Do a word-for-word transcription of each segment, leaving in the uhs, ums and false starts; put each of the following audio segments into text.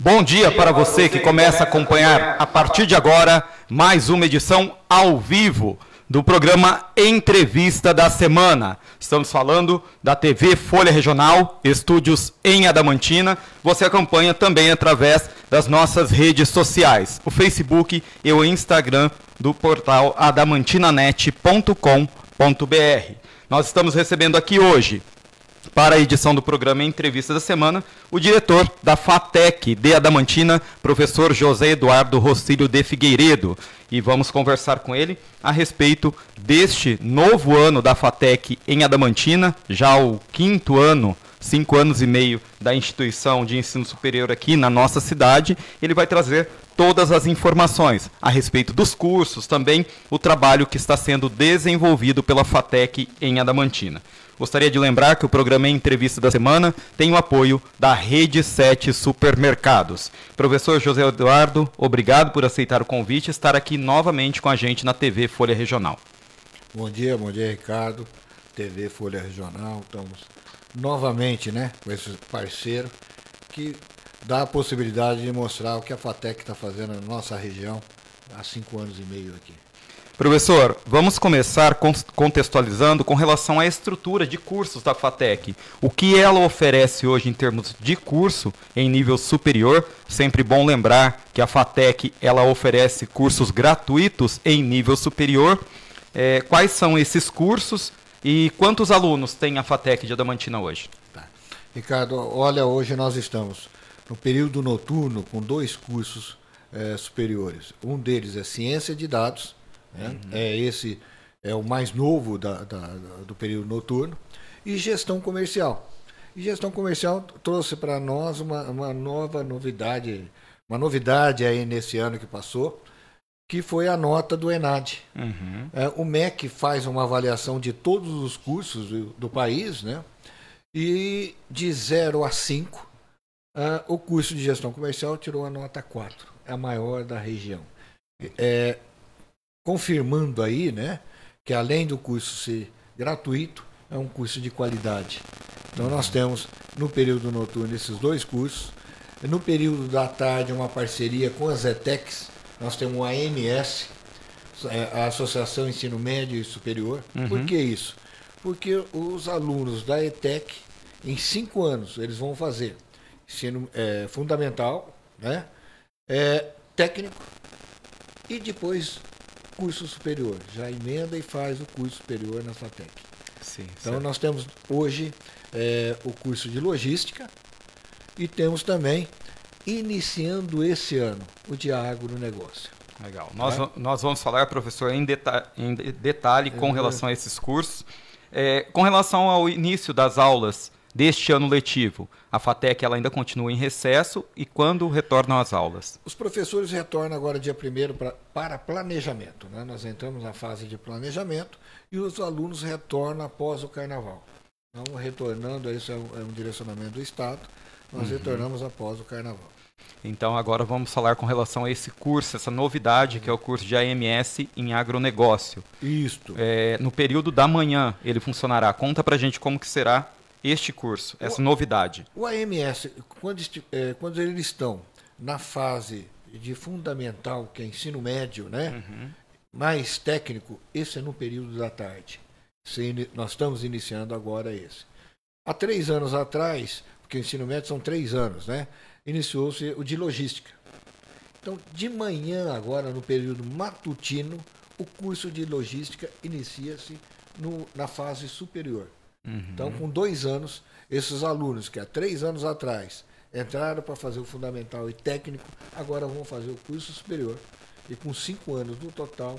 Bom dia para você que começa a acompanhar, a partir de agora, mais uma edição ao vivo do programa Entrevista da Semana. Estamos falando da T V Folha Regional, estúdios em Adamantina. Você acompanha também através das nossas redes sociais, o Facebook e o Instagram do portal adamantina.net ponto com ponto br. Nós estamos recebendo aqui hoje, para a edição do programa Entrevista da Semana, o diretor da FATEC de Adamantina, professor José Eduardo Rocílio de Figueiredo. E vamos conversar com ele a respeito deste novo ano da FATEC em Adamantina, já o quinto ano, cinco anos e meio da instituição de ensino superior aqui na nossa cidade. Ele vai trazer todas as informações a respeito dos cursos, também o trabalho que está sendo desenvolvido pela FATEC em Adamantina. Gostaria de lembrar que o programa Entrevista da Semana tem o apoio da Rede sete Supermercados. Professor José Eduardo, obrigado por aceitar o convite e estar aqui novamente com a gente na T V Folha Regional. Bom dia, bom dia, Ricardo. T V Folha Regional, estamos novamente, né, com esse parceiro que dá a possibilidade de mostrar o que a FATEC está fazendo na nossa região há cinco anos e meio aqui. Professor, vamos começar contextualizando com relação à estrutura de cursos da FATEC. O que ela oferece hoje em termos de curso em nível superior? Sempre bom lembrar que a FATEC ela oferece cursos gratuitos em nível superior. É, quais são esses cursos e quantos alunos tem a FATEC de Adamantina hoje? Tá. Ricardo, olha, hoje nós estamos no período noturno com dois cursos é, superiores. Um deles é Ciência de Dados. É, uhum. é esse é o mais novo da, da, do período noturno, e gestão comercial. E gestão comercial trouxe para nós uma, uma nova novidade, uma novidade aí nesse ano que passou, que foi a nota do ENAD. Uhum. É, o M E C faz uma avaliação de todos os cursos do, do país, né? E de zero a cinco, uh, o curso de gestão comercial tirou a nota quatro, é a maior da região. É, confirmando aí, né, que além do curso ser gratuito, é um curso de qualidade. Então nós temos no período noturno esses dois cursos. No período da tarde uma parceria com as ETECs, nós temos a A M S, a Associação Ensino Médio e Superior. Uhum. Por que isso? Porque os alunos da ETEC, em cinco anos, eles vão fazer ensino é, fundamental, né, é, técnico e depois curso superior, já emenda e faz o curso superior na FATEC. Sim, então certo. Nós temos hoje é, o curso de logística e temos também, iniciando esse ano, o de agronegócio. Legal. Nós, é? nós vamos falar, professor, em, deta em detalhe com é, relação a esses cursos. É, com relação ao início das aulas deste ano letivo, a FATEC ela ainda continua em recesso, e quando retornam as aulas? Os professores retornam agora dia primeiro pra, para planejamento, né? Nós entramos na fase de planejamento e os alunos retornam após o carnaval. Então, retornando, esse é um, é um direcionamento do Estado, nós uhum. retornamos após o carnaval. Então agora vamos falar com relação a esse curso, essa novidade, que é o curso de A M S em agronegócio. Isto. É, no período da manhã ele funcionará. Conta pra gente como que será este curso, essa o, novidade. O A M S, quando, é, quando eles estão na fase de fundamental, que é ensino médio, né, uhum. mais técnico, esse é no período da tarde. Se, nós estamos iniciando agora esse. Há três anos atrás, porque o ensino médio são três anos, né, iniciou-se o de logística. Então, de manhã agora, no período matutino, o curso de logística inicia-se na fase superior. Uhum. Então, com dois anos, esses alunos que há três anos atrás entraram para fazer o fundamental e técnico, agora vão fazer o curso superior. E com cinco anos no total,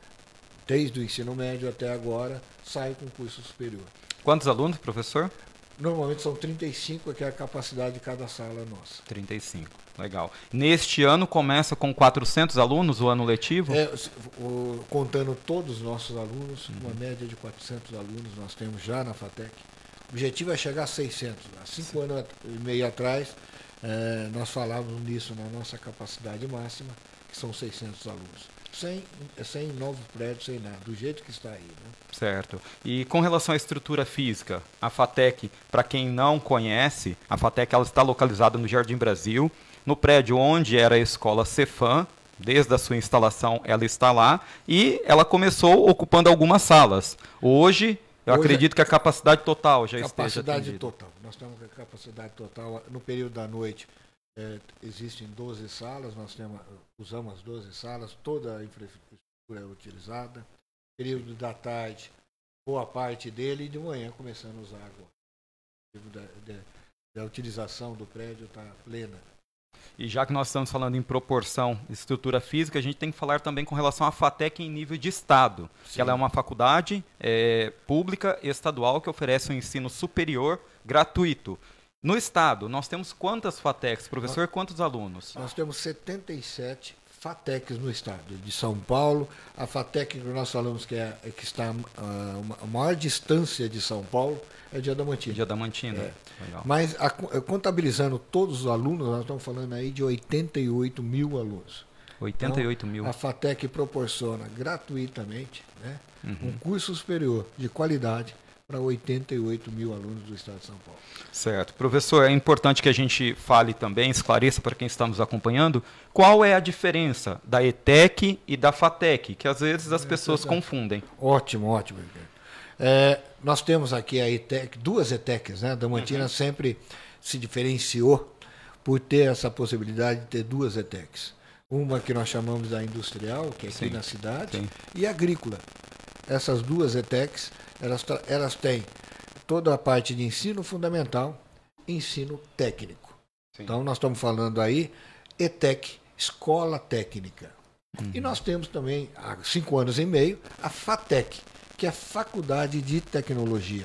desde o ensino médio até agora, sai com o curso superior. Quantos alunos, professor? Normalmente são trinta e cinco, que é a capacidade de cada sala nossa. trinta e cinco, legal. Neste ano começa com quatrocentos alunos o ano letivo? É, o, contando todos os nossos alunos, uhum. uma média de quatrocentos alunos nós temos já na FATEC. O objetivo é chegar a seiscentos. Há cinco Sim. anos e meio atrás, é, nós falávamos nisso na nossa capacidade máxima, que são seiscentos alunos. Sem, sem novos prédios, sem nada, do jeito que está aí. Né? Certo. E com relação à estrutura física, a FATEC, para quem não conhece, a FATEC ela está localizada no Jardim Brasil, no prédio onde era a escola Cefam. Desde a sua instalação ela está lá e ela começou ocupando algumas salas. Hoje, eu Hoje, acredito que a capacidade total já esteja atendida. Capacidade total. Nós temos a capacidade total. No período da noite, é, existem doze salas, nós temos, usamos as doze salas, toda a infraestrutura é utilizada. No período da tarde, boa parte dele, e de manhã começando a usar agora. Da, da, da utilização do prédio está plena. E já que nós estamos falando em proporção de estrutura física, a gente tem que falar também com relação à FATEC em nível de Estado. Sim. Que ela é uma faculdade é, pública estadual que oferece um ensino superior gratuito. No Estado, nós temos quantas FATECs, professor, nós, quantos alunos? Nós temos setenta e sete FATECs no Estado, de São Paulo. A FATEC que nós falamos que, é, que está a, a maior distância de São Paulo é de Adamantina. De Adamantina. É. Mas a, contabilizando todos os alunos, nós estamos falando aí de oitenta e oito mil alunos. oitenta e oito então, mil. A FATEC proporciona gratuitamente, né, uhum. um curso superior de qualidade para oitenta e oito mil alunos do Estado de São Paulo. Certo. Professor, é importante que a gente fale também, esclareça para quem está nos acompanhando, qual é a diferença da ETEC e da FATEC, que às vezes as é, pessoas é, confundem. Ótimo, ótimo. É, nós temos aqui a ETEC, duas ETECs, né? A Adamantina uhum. sempre se diferenciou por ter essa possibilidade de ter duas ETECs. Uma que nós chamamos da industrial, que é aqui sim, na cidade, sim. e agrícola. Essas duas ETECs, elas, elas têm toda a parte de ensino fundamental e ensino técnico. Sim. Então, nós estamos falando aí, ETEC, Escola Técnica. Uhum. E nós temos também, há cinco anos e meio, a FATEC, que é a Faculdade de Tecnologia,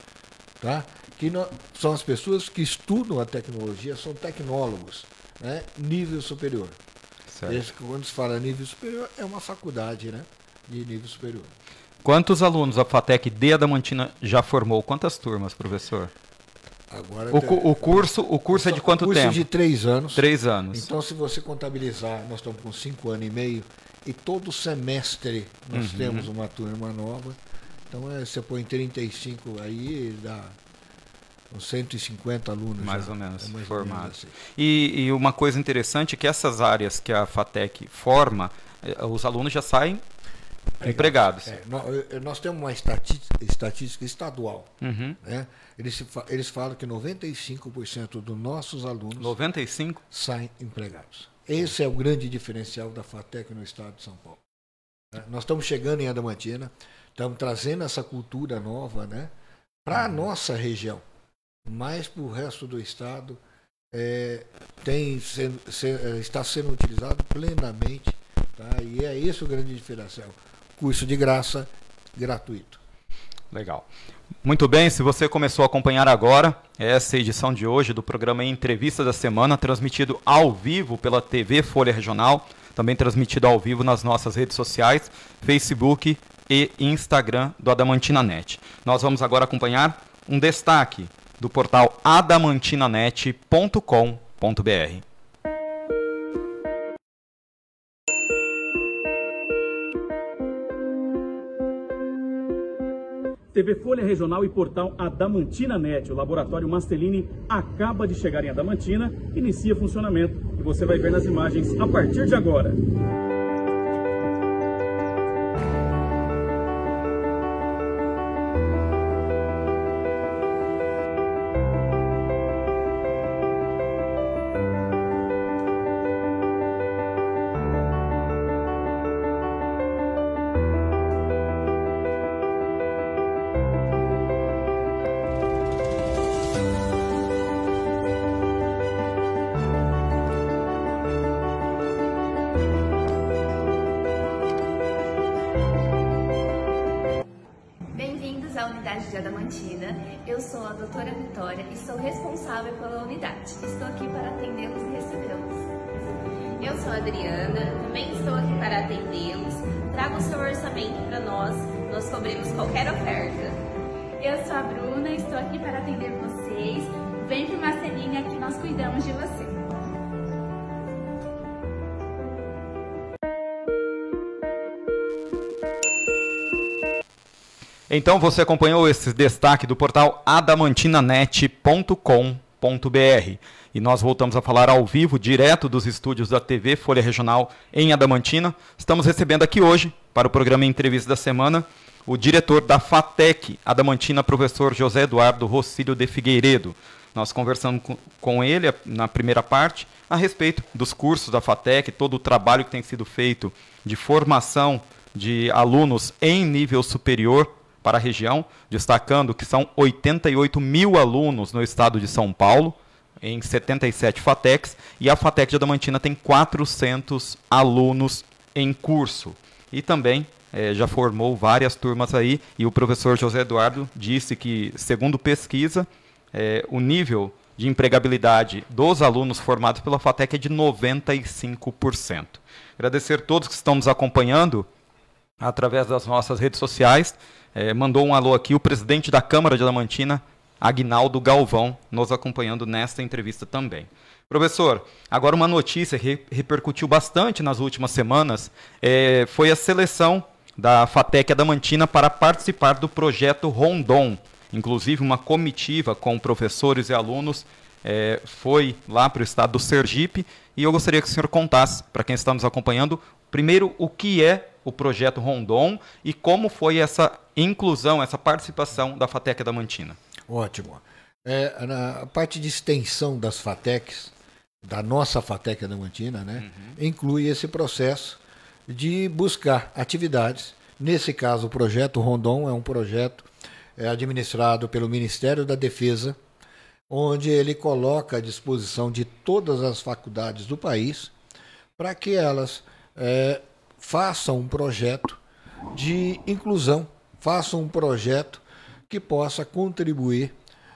tá? Que não, são as pessoas que estudam a tecnologia, são tecnólogos, né? Nível superior. Esse, quando se fala nível superior, é uma faculdade, né? De nível superior. Quantos alunos a FATEC de Adamantina já formou? Quantas turmas, professor? Agora o, tem, o curso, o curso é de quanto curso tempo? De três anos. Três anos. Então, se você contabilizar, nós estamos com cinco anos e meio, e todo semestre nós uhum. temos uma turma nova. Então, é, você põe trinta e cinco aí, dá uns cento e cinquenta alunos. Mais já, ou menos, é mais formados. Assim. E, e uma coisa interessante é que essas áreas que a FATEC forma, os alunos já saem empregados. É, nós, nós temos uma estatística, estatística estadual. Uhum. Né? Eles, eles falam que noventa e cinco por cento dos nossos alunos noventa e cinco por cento saem empregados. Esse é o grande diferencial da FATEC no estado de São Paulo. É, nós estamos chegando em Adamantina, estamos trazendo essa cultura nova, né, para a uhum. nossa região, mas para o resto do estado é, tem, sendo, se, está sendo utilizado plenamente. Tá? E é esse o grande diferencial. Curso de graça, gratuito. Legal. Muito bem, se você começou a acompanhar agora essa edição de hoje do programa Entrevista da Semana, transmitido ao vivo pela T V Folha Regional, também transmitido ao vivo nas nossas redes sociais, Facebook e Instagram do Adamantina ponto net. Nós vamos agora acompanhar um destaque do portal adamantina net ponto com ponto br. T V Folha Regional e portal Adamantina ponto net. O laboratório Mastellini acaba de chegar em Adamantina, inicia funcionamento e você vai ver nas imagens a partir de agora. De Adamantina. Eu sou a doutora Vitória e sou responsável pela unidade. Estou aqui para atendê-los e recebê-los. Eu sou a Adriana, também estou aqui para atendê-los. Traga o seu orçamento para nós, nós cobrimos qualquer oferta. Eu sou a Bruna, estou aqui para atender vocês. Vem para o Mastellini, aqui nós cuidamos de você. Então você acompanhou esse destaque do portal adamantina net ponto com ponto b r. E nós voltamos a falar ao vivo, direto dos estúdios da T V Folha Regional em Adamantina. Estamos recebendo aqui hoje, para o programa Entrevista da Semana, o diretor da FATEC Adamantina, professor José Eduardo Rossílio de Figueiredo. Nós conversamos com, com ele na primeira parte a respeito dos cursos da FATEC, todo o trabalho que tem sido feito de formação de alunos em nível superior para a região, destacando que são oitenta e oito mil alunos no estado de São Paulo, em setenta e sete FATECs, e a FATEC de Adamantina tem quatrocentos alunos em curso. E também eh, já formou várias turmas aí, e o professor José Eduardo disse que, segundo pesquisa, eh, o nível de empregabilidade dos alunos formados pela FATEC é de noventa e cinco por cento. Agradecer a todos que estão nos acompanhando através das nossas redes sociais. Eh, mandou um alô aqui o presidente da Câmara de Adamantina, Aguinaldo Galvão, nos acompanhando nesta entrevista também. Professor, agora uma notícia que repercutiu bastante nas últimas semanas, eh, foi a seleção da FATEC Adamantina para participar do projeto Rondon. Inclusive, uma comitiva com professores e alunos eh, foi lá para o estado do Sergipe, e eu gostaria que o senhor contasse, para quem está nos acompanhando, primeiro, o que é o projeto Rondon e como foi essa inclusão, essa participação da FATEC Adamantina. Ótimo. É, na parte de extensão das FATECs, da nossa FATEC Adamantina, né, uhum. inclui esse processo de buscar atividades. Nesse caso, o projeto Rondon é um projeto é, administrado pelo Ministério da Defesa, onde ele coloca à disposição de todas as faculdades do país para que elas é, façam um projeto de inclusão, façam um projeto que possa contribuir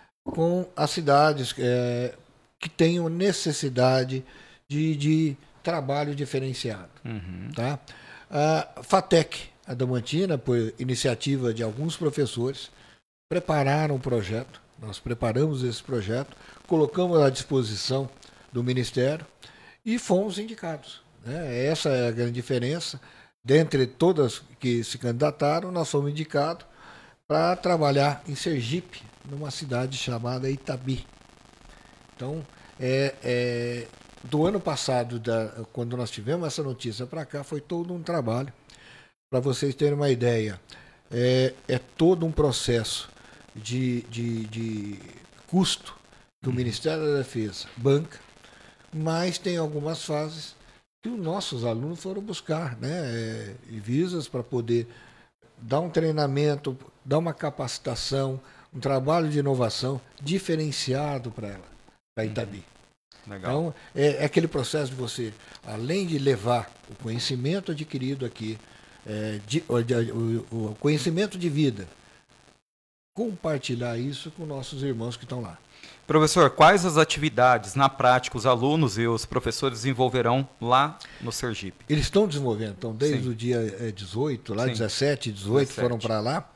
com as cidades é, que tenham necessidade de, de trabalho diferenciado. Uhum. Tá? A FATEC Adamantina, por iniciativa de alguns professores, prepararam um projeto, nós preparamos esse projeto, colocamos à disposição do Ministério e fomos indicados. Né? Essa é a grande diferença. Dentre todas que se candidataram, nós fomos indicados para trabalhar em Sergipe, numa cidade chamada Itabi. Então, é, é, do ano passado, da, quando nós tivemos essa notícia para cá, foi todo um trabalho. Para vocês terem uma ideia, é, é todo um processo de, de, de custo que o Ministério da Defesa banca, mas tem algumas fases que os nossos alunos foram buscar, né, é, visas para poder dar um treinamento, dar uma capacitação, um trabalho de inovação diferenciado para ela, para Itabi. Legal. Então, é, é aquele processo de você, além de levar o conhecimento adquirido aqui, é, de, o, o, o conhecimento de vida, compartilhar isso com nossos irmãos que estão lá. Professor, quais as atividades, na prática, os alunos e os professores desenvolverão lá no Sergipe? Eles estão desenvolvendo, então, desde Sim. o dia dezoito, lá, Sim. dezessete, dezoito, dezessete. Foram para lá,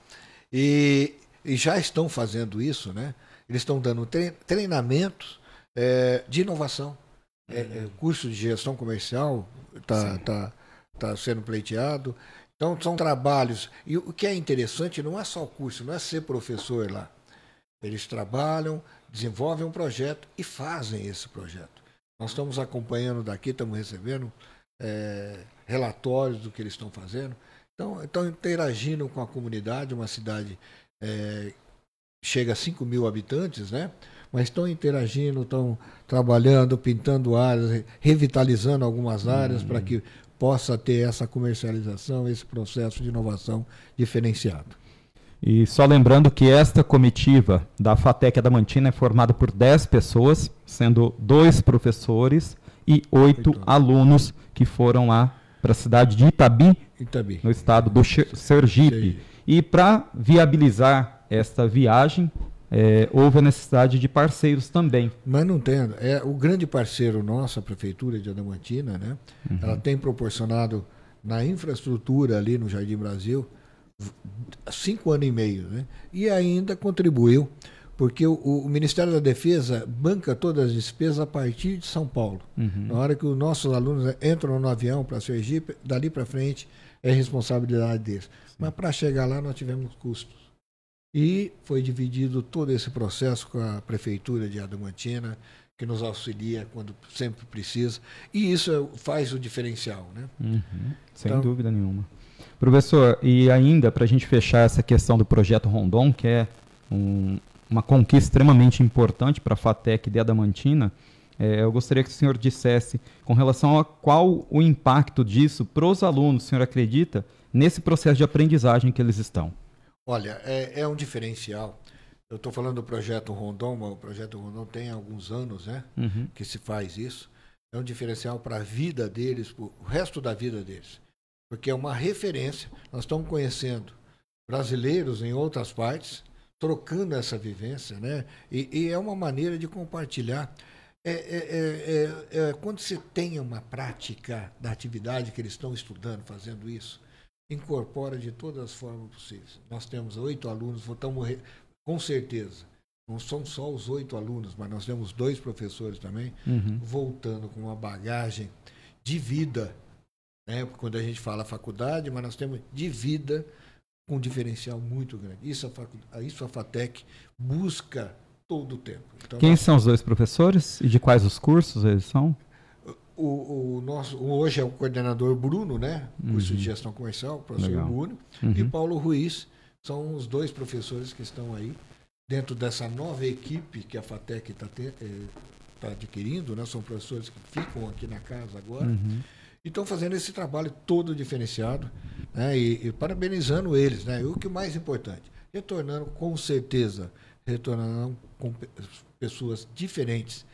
e, e já estão fazendo isso, né? Eles estão dando treinamentos é, de inovação, uhum. é, é, curso de gestão comercial está tá, tá sendo pleiteado. Então, são trabalhos, e o que é interessante não é só o curso, não é ser professor lá. Eles trabalham, desenvolvem um projeto e fazem esse projeto. Nós estamos acompanhando daqui, estamos recebendo é, relatórios do que eles estão fazendo. Então, estão interagindo com a comunidade, uma cidade é, chega a cinco mil habitantes, né? Mas estão interagindo, estão trabalhando, pintando áreas, revitalizando algumas áreas uhum. para que possa ter essa comercialização, esse processo de inovação diferenciado. E só lembrando que esta comitiva da FATEC Adamantina é formada por dez pessoas, sendo dois professores e oito Oito. alunos que foram lá para a cidade de Itabi, Itabi, no estado do Sergipe. Sergipe. E para viabilizar esta viagem, é, houve a necessidade de parceiros também. Mas não tem. É o grande parceiro nosso, a Prefeitura de Adamantina, né? Uhum. Ela tem proporcionado na infraestrutura ali no Jardim Brasil cinco anos e meio, né? E ainda contribuiu, porque o, o Ministério da Defesa banca todas as despesas a partir de São Paulo. Uhum. Na hora que os nossos alunos entram no avião para Sergipe, dali para frente é responsabilidade deles. Sim. Mas para chegar lá nós tivemos custos. E foi dividido todo esse processo com a Prefeitura de Adamantina, que nos auxilia quando sempre precisa. E isso faz o diferencial, né? Uhum, sem então, dúvida nenhuma. Professor, e ainda para a gente fechar essa questão do Projeto Rondon, que é um, uma conquista extremamente importante para a FATEC de Adamantina, é, eu gostaria que o senhor dissesse com relação a qual o impacto disso para os alunos, o senhor acredita, nesse processo de aprendizagem que eles estão? Olha, é, é um diferencial. Eu estou falando do Projeto Rondon, mas o Projeto Rondon tem alguns anos, né, uhum. que se faz isso. É um diferencial para a vida deles, para o resto da vida deles. Porque é uma referência. Nós estamos conhecendo brasileiros em outras partes, trocando essa vivência, né? E, e é uma maneira de compartilhar. É, é, é, é, é, quando você tem uma prática da atividade que eles estão estudando, fazendo isso, incorpora de todas as formas possíveis. Nós temos oito alunos, votamos com certeza. Não são só os oito alunos, mas nós temos dois professores também, uhum. voltando com uma bagagem de vida, né? Quando a gente fala faculdade, mas nós temos de vida com um diferencial muito grande. Isso a, facu... Isso a FATEC busca todo o tempo. Então, Quem nós... são os dois professores e de quais os cursos eles são? O, o nosso, hoje é o coordenador Bruno, né? Curso uhum. de Gestão Comercial, o professor Legal. Bruno, uhum. e Paulo Ruiz, são os dois professores que estão aí dentro dessa nova equipe que a FATEC está tá adquirindo, né? São professores que ficam aqui na casa agora, uhum. e estão fazendo esse trabalho todo diferenciado, né? E, e parabenizando eles, né? E o que é mais importante, retornando com certeza, retornando com pessoas diferentes,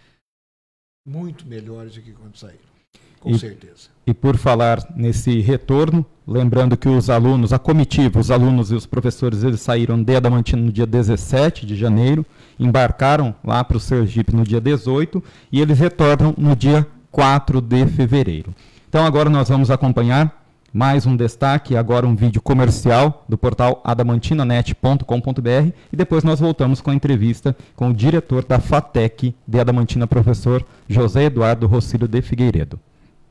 muito melhores do que quando saíram, com e, certeza. E por falar nesse retorno, lembrando que os alunos, a comitiva, os alunos e os professores, eles saíram de Adamantina no dia dezessete de janeiro, embarcaram lá para o Sergipe no dia dezoito e eles retornam no dia quatro de fevereiro. Então agora nós vamos acompanhar mais um destaque, agora um vídeo comercial do portal adamantina net ponto com ponto br e depois nós voltamos com a entrevista com o diretor da FATEC de Adamantina, professor José Eduardo Rossílio de Figueiredo.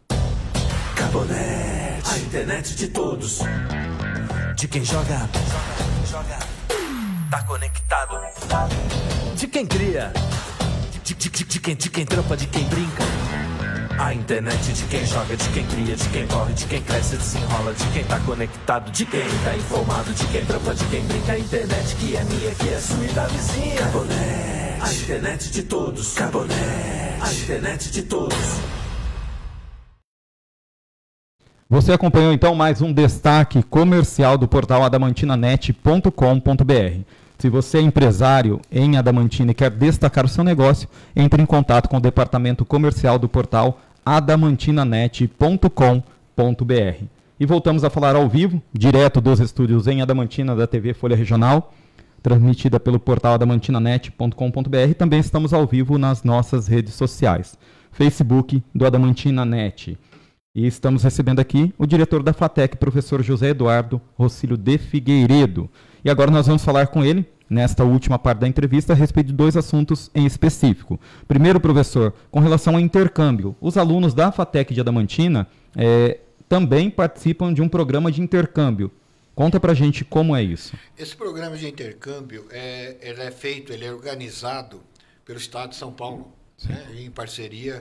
Cabonet, a internet de todos, de quem joga, joga, tá conectado, de quem cria, de, de, de, de, quem, de quem trampa, de quem brinca. A internet de quem joga, de quem cria, de quem corre, de quem cresce, desenrola, de quem tá conectado, de quem tá informado, de quem trampa, de quem brinca. A internet que é minha, que é sua e da vizinha. Cabonet, a internet de todos. Cabonet, a internet de todos. Você acompanhou então mais um destaque comercial do portal adamantina net ponto com ponto br. Se você é empresário em Adamantina e quer destacar o seu negócio, entre em contato com o departamento comercial do portal adamantina net ponto com ponto br. E voltamos a falar ao vivo, direto dos estúdios em Adamantina da T V Folha Regional, transmitida pelo portal adamantina net ponto com ponto br. Também estamos ao vivo nas nossas redes sociais, Facebook do Adamantina Net. E estamos recebendo aqui o diretor da FATEC, professor José Eduardo Rossílio de Figueiredo. E agora nós vamos falar com ele, nesta última parte da entrevista, a respeito de dois assuntos em específico. Primeiro, professor, com relação ao intercâmbio. Os alunos da FATEC de Adamantina é, também participam de um programa de intercâmbio. Conta pra gente como é isso. Esse programa de intercâmbio é, ele é feito, ele é organizado pelo Estado de São Paulo, né, em parceria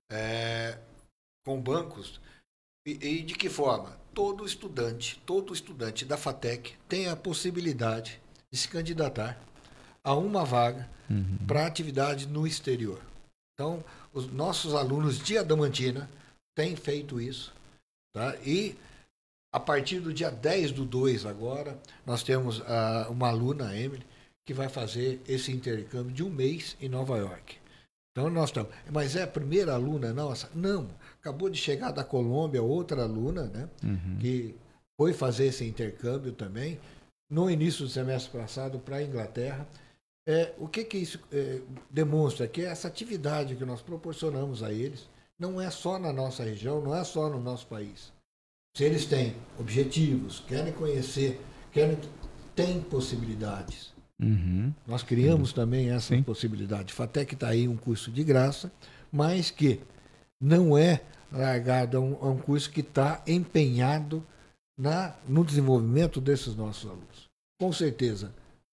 é, com bancos. E, e de que forma? Todo estudante, todo estudante da FATEC tem a possibilidade de se candidatar a uma vaga uhum. para atividade no exterior. Então, os nossos alunos de Adamantina têm feito isso, tá? E a partir do dia dez do dois agora, nós temos uh, uma aluna, a Emily, que vai fazer esse intercâmbio de um mês em Nova York. Então, nós estamos... Mas é a primeira aluna nossa? Não. Acabou de chegar da Colômbia outra aluna, né? Uhum. Que foi fazer esse intercâmbio também, no início do semestre passado, para a Inglaterra. É, o que, que isso é, demonstra? Que essa atividade que nós proporcionamos a eles não é só na nossa região, não é só no nosso país. Se eles têm objetivos, querem conhecer, querem, têm possibilidades. Uhum. Nós criamos uhum. também essa Sim. possibilidade. FATEC está aí um curso de graça, mas que não é largado a um, a um curso que está empenhado na, no desenvolvimento desses nossos alunos. Com certeza,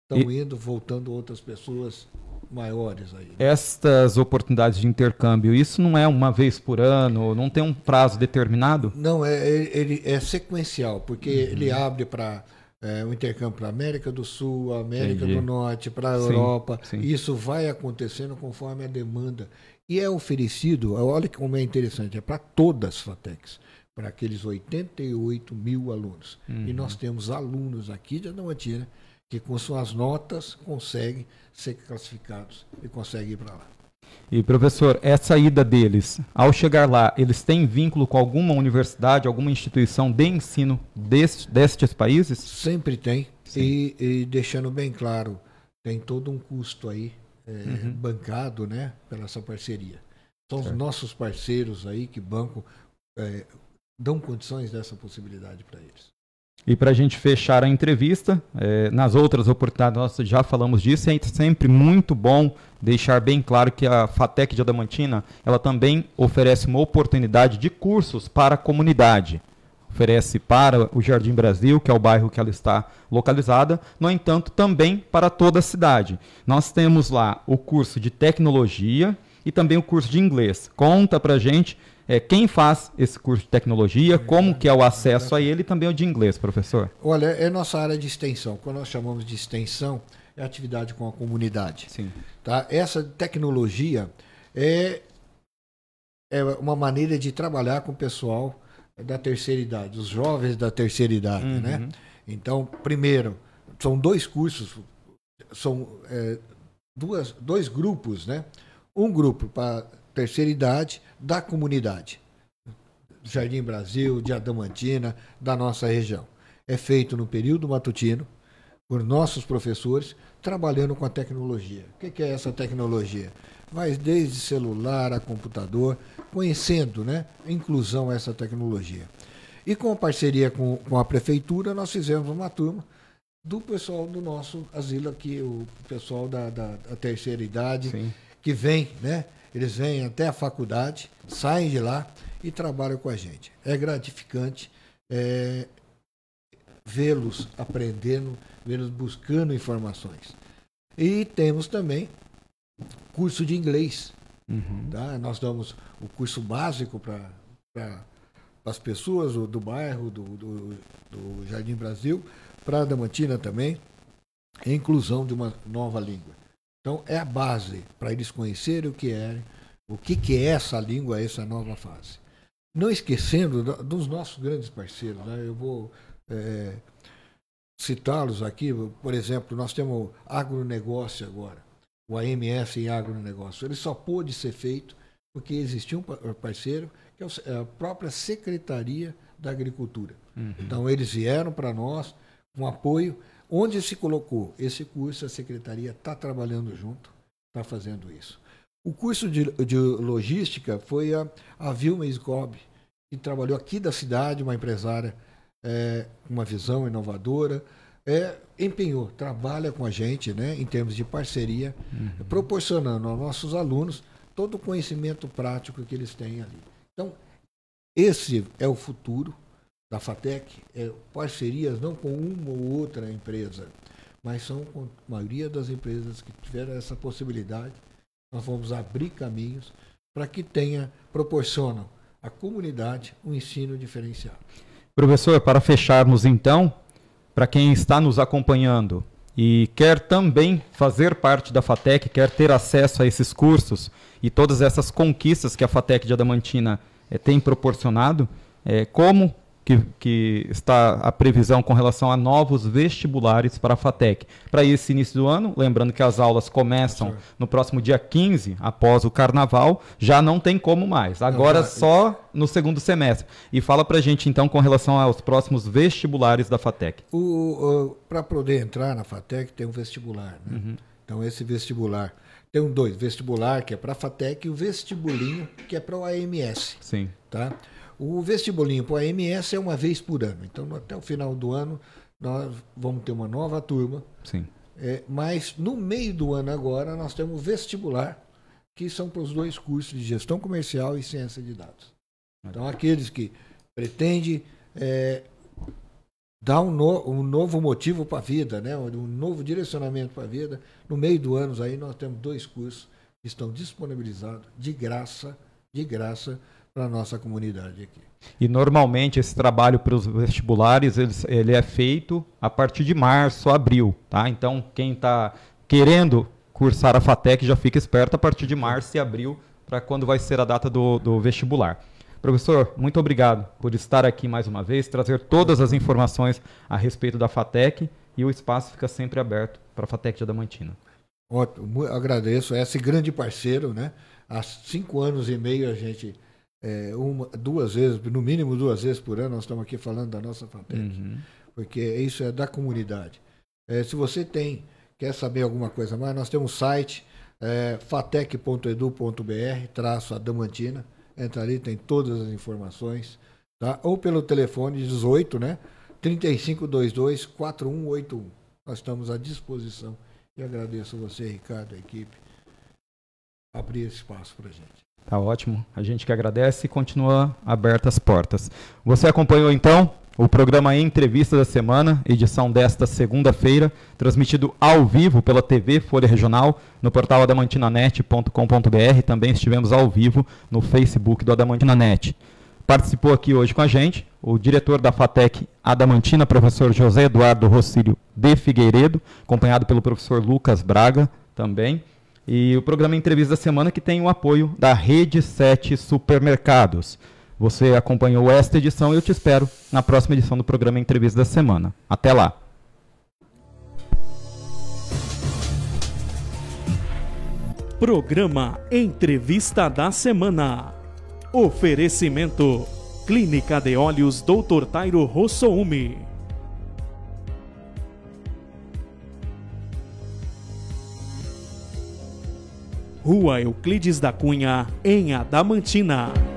estão indo, voltando outras pessoas maiores aí. Né? Estas oportunidades de intercâmbio, isso não é uma vez por ano, não tem um prazo determinado? Não, é, ele é sequencial, porque uhum. ele abre para é, o intercâmbio para a América do Sul, a América Entendi. do Norte, para a Europa. Sim. Isso vai acontecendo conforme a demanda. E é oferecido, olha como é interessante, é para todas as FATECs, para aqueles oitenta e oito mil alunos. Uhum. E nós temos alunos aqui de Adamantina que com suas notas conseguem ser classificados e conseguem ir para lá. E, professor, essa ida deles, ao chegar lá, eles têm vínculo com alguma universidade, alguma instituição de ensino deste, destes países? Sempre tem. E, e deixando bem claro, tem todo um custo aí é, uhum. bancado, né, pela essa parceria. São certo. Os nossos parceiros aí que bancam, é, dão condições dessa possibilidade para eles. E para a gente fechar a entrevista, é, nas outras oportunidades nós já falamos disso, é sempre muito bom deixar bem claro que a FATEC de Adamantina, ela também oferece uma oportunidade de cursos para a comunidade. Oferece para o Jardim Brasil, que é o bairro que ela está localizada, no entanto, também para toda a cidade. Nós temos lá o curso de tecnologia e também o curso de inglês. Conta para a gente É, quem faz esse curso de tecnologia, como que é o acesso a ele e também o de inglês, professor? Olha, é nossa área de extensão. Quando nós chamamos de extensão, é atividade com a comunidade. Sim. Tá? Essa tecnologia é, é uma maneira de trabalhar com o pessoal da terceira idade, os jovens da terceira idade. Uhum. Né? Então, primeiro, são dois cursos, são é, duas, dois grupos, né? Um grupo para terceira idade da comunidade, Jardim Brasil, de Adamantina, da nossa região. É feito no período matutino, por nossos professores, trabalhando com a tecnologia. O que é essa tecnologia? Vai desde celular a computador, conhecendo, né, a inclusão a essa tecnologia. E com a parceria com, com a prefeitura, nós fizemos uma turma do pessoal do nosso asilo aqui, o pessoal da, da, da terceira idade, Sim. que vem, né? Eles vêm até a faculdade, saem de lá e trabalham com a gente. É gratificante é, vê-los aprendendo, vê-los buscando informações. E temos também curso de inglês. Uhum. Tá? Nós damos o curso básico para as pessoas do, do bairro, do, do, do Jardim Brasil, para a Adamantina também, a inclusão de uma nova língua. Então, é a base para eles conhecerem o que é, o que, que é essa língua, essa nova fase. Não esquecendo dos nossos grandes parceiros. Né? Eu vou é, citá-los aqui. Por exemplo, nós temos o agronegócio agora, o A M S em agronegócio. Ele só pôde ser feito porque existia um parceiro, que é a própria Secretaria da Agricultura. Uhum. Então, eles vieram para nós com apoio. Onde se colocou esse curso, a Secretaria está trabalhando junto, está fazendo isso. O curso de, de logística foi a, a Vilma Scob, que trabalhou aqui da cidade, uma empresária é, com uma visão inovadora, é, empenhou, trabalha com a gente, né, em termos de parceria, uhum. proporcionando aos nossos alunos todo o conhecimento prático que eles têm ali. Então, esse é o futuro da FATEC, é parcerias não com uma ou outra empresa, mas são com a maioria das empresas que tiveram essa possibilidade. Nós vamos abrir caminhos para que tenha, proporcionam à comunidade um ensino diferenciado. Professor, para fecharmos então, para quem está nos acompanhando e quer também fazer parte da FATEC, quer ter acesso a esses cursos e todas essas conquistas que a FATEC de Adamantina é, tem proporcionado, é, como Que, que está a previsão com relação a novos vestibulares para a FATEC. Para esse início do ano, lembrando que as aulas começam no próximo dia quinze, após o Carnaval, já não tem como mais. Agora só no segundo semestre. E fala para a gente, então, com relação aos próximos vestibulares da FATEC. Para poder entrar na FATEC, tem um vestibular. Né? Uhum. Então, esse vestibular... Tem um dois, vestibular, que é para a FATEC, e o vestibulinho, que é para o A M S. Sim. Tá? O vestibulinho para o A M S é uma vez por ano. Então, até o final do ano, nós vamos ter uma nova turma. Sim. É, mas, no meio do ano agora, nós temos o vestibular, que são para os dois cursos de gestão comercial e ciência de dados. Então, aqueles que pretendem é, dar um, no, um novo motivo para a vida, né? Um novo direcionamento para a vida. No meio do ano aí nós temos dois cursos que estão disponibilizados de graça, de graça para a nossa comunidade aqui. E normalmente esse trabalho para os vestibulares ele, ele é feito a partir de março, abril, tá? Então quem está querendo cursar a FATEC já fica esperto a partir de março e abril para quando vai ser a data do, do vestibular. Professor, muito obrigado por estar aqui mais uma vez, trazer todas as informações a respeito da FATEC, e o espaço fica sempre aberto para a FATEC de Adamantina. Ótimo, agradeço. Esse grande parceiro, né? Há cinco anos e meio a gente, é, uma, duas vezes, no mínimo duas vezes por ano, nós estamos aqui falando da nossa FATEC, uhum. porque isso é da comunidade. É, se você tem, quer saber alguma coisa mais, nós temos um site, é, fatec ponto edu ponto br, traço Adamantina. Entra ali, tem todas as informações, tá? Ou pelo telefone dezoito, né? trinta e cinco vinte e dois, quarenta e um oitenta e um. Nós estamos à disposição. E agradeço a você, Ricardo, a equipe, abrir esse espaço para a gente. Tá ótimo. A gente que agradece e continua abertas as portas. Você acompanhou, então, o programa Entrevista da Semana, edição desta segunda-feira, transmitido ao vivo pela T V Folha Regional, no portal adamantina.net ponto com ponto br. Também estivemos ao vivo no Facebook do Adamantina Net. Participou aqui hoje com a gente o diretor da FATEC Adamantina, professor José Eduardo Rossílio de Figueiredo, acompanhado pelo professor Lucas Braga também. E o programa Entrevista da Semana, que tem o apoio da Rede sete Supermercados. Você acompanhou esta edição e eu te espero na próxima edição do programa Entrevista da Semana. Até lá! Programa Entrevista da Semana. Oferecimento: Clínica de Olhos doutor Tairo Rossoumi. Rua Euclides da Cunha, em Adamantina.